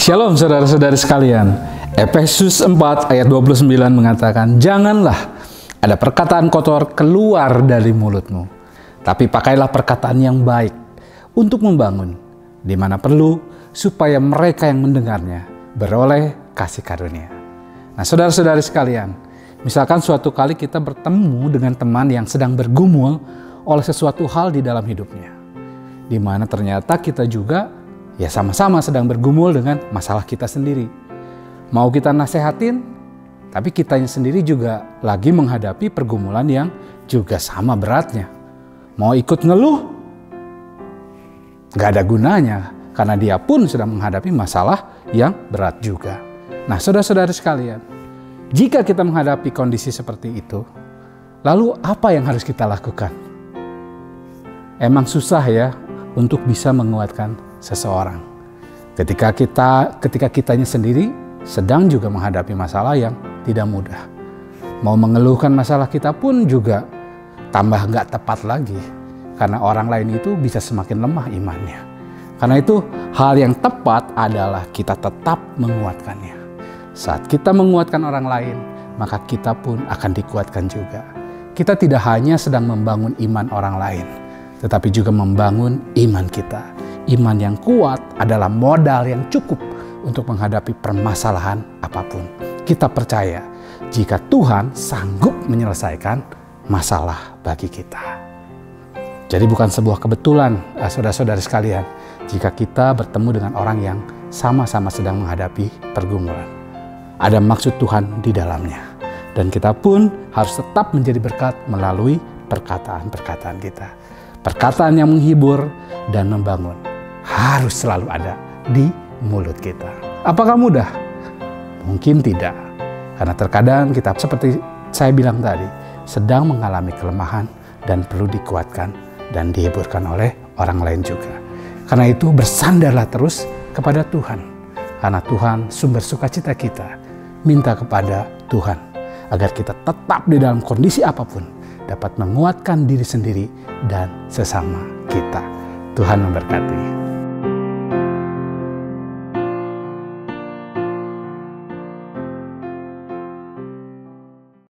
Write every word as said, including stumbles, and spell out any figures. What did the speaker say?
Shalom saudara-saudari sekalian. Efesus empat ayat dua puluh sembilan mengatakan, janganlah ada perkataan kotor keluar dari mulutmu, tapi pakailah perkataan yang baik untuk membangun, di mana perlu, supaya mereka yang mendengarnya beroleh kasih karunia. Nah saudara-saudari sekalian, misalkan suatu kali kita bertemu dengan teman yang sedang bergumul oleh sesuatu hal di dalam hidupnya, di mana ternyata kita juga ya sama-sama sedang bergumul dengan masalah kita sendiri. Mau kita nasehatin, tapi kitanya sendiri juga lagi menghadapi pergumulan yang juga sama beratnya. Mau ikut ngeluh, gak ada gunanya, karena dia pun sedang menghadapi masalah yang berat juga. Nah saudara-saudara sekalian, jika kita menghadapi kondisi seperti itu, lalu apa yang harus kita lakukan? Emang susah ya untuk bisa menguatkan seseorang. Ketika kita, ketika kitanya sendiri sedang juga menghadapi masalah yang tidak mudah. Mau mengeluhkan masalah kita pun juga tambah nggak tepat lagi. Karena orang lain itu bisa semakin lemah imannya. Karena itu hal yang tepat adalah kita tetap menguatkannya. Saat kita menguatkan orang lain, maka kita pun akan dikuatkan juga. Kita tidak hanya sedang membangun iman orang lain, tetapi juga membangun iman kita. Iman yang kuat adalah modal yang cukup untuk menghadapi permasalahan apapun. Kita percaya jika Tuhan sanggup menyelesaikan masalah bagi kita. Jadi bukan sebuah kebetulan, saudara-saudari sekalian, jika kita bertemu dengan orang yang sama-sama sedang menghadapi pergumulan. Ada maksud Tuhan di dalamnya. Dan kita pun harus tetap menjadi berkat melalui perkataan-perkataan kita. Perkataan yang menghibur dan membangun harus selalu ada di mulut kita. Apakah mudah? Mungkin tidak. Karena terkadang kita seperti saya bilang tadi, sedang mengalami kelemahan dan perlu dikuatkan dan dihiburkan oleh orang lain juga. Karena itu bersandarlah terus kepada Tuhan. Karena Tuhan sumber sukacita kita. Minta kepada Tuhan agar kita tetap di dalam kondisi apapun dapat menguatkan diri sendiri dan sesama kita. Tuhan memberkati.